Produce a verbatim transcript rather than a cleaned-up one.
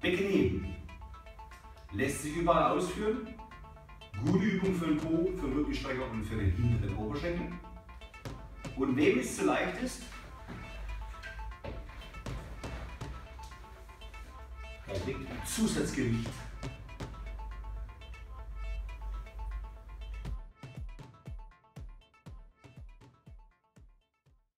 Beckenheben. Lässt sich überall ausführen. Gute Übung für den Po, für den Rückenstrecker und für den hinteren Oberschenkel. Und wem es zu leicht ist, er legt Zusatzgewicht